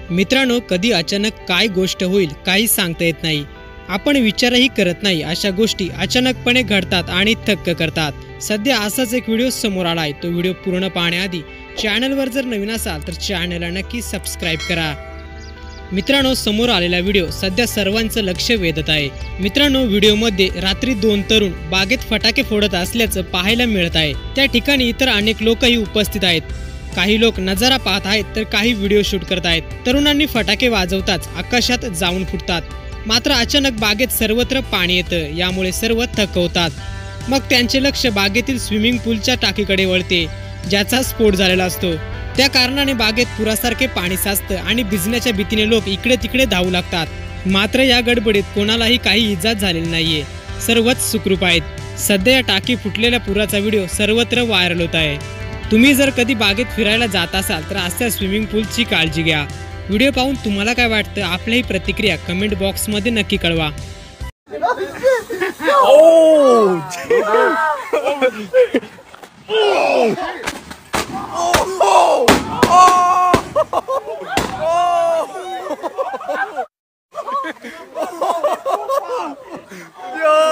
मित्रांनो, कधी अचानक काय गोष्ट होईल काही सांगता येत नाही। आपण विचारही करत नाही अशा गोष्टी अचानकपणे घडतात आणि थक्क करतात। सध्या असाच एक व्हिडिओ समोर आलाय। तो व्हिडिओ पूर्ण पाहण्याआधी चॅनलवर जर नवीन असाल तर चॅनलला नक्की सबस्क्राइब करा। मित्रांनो, समोर आलेला व्हिडिओ सध्या सर्वांचं लक्ष वेधत आहे। मित्रांनो, व्हिडिओमध्ये रात्री 2 तरुण बागेत फटाके फोडत असल्याचं पाहायला मिळत आहे। त्या ठिकाणी इतर अनेक लोकही उपस्थित आहेत। काही लोक नजारा पाहत आहेत तर काही व्हिडिओ शूट करत आहेत। तरुणांनी फटाके वाजवताच आकाशात जाऊन फुटतात। मात्र अचानक बागेत सर्वत्र पाणी येतं, यामुळे सर्व थकवतात। मग त्यांचे लक्ष बागेतील स्विमिंग पूलच्या टाकीकडे वळते, ज्याचा स्फोट झालेला असतो। त्या कारणाने बागेत पुरासारखे पाणी साचतं आणि भिजण्याच्या भीतीने लोक इकडे तिकडे धावू लागतात। मात्र या गडबडीत कोणालाही काही इजा झालेली नाहीये, सर्वच सुखरूप आहेत। सध्या या टाकी फुटलेल्या पुराचा व्हिडिओ सर्वत्र व्हायरल होत आहे। तुम्ही जर कधी बागेत फिरायला जात असाल तर अशा स्विमिंग पूलची काळजी घ्या। व्हिडिओ पाहून तुम्हाला काय वाटतं आपल्याही प्रतिक्रिया कमेंट बॉक्स मध्ये नक्की कळवा।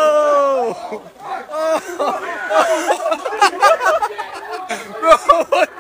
Bro, what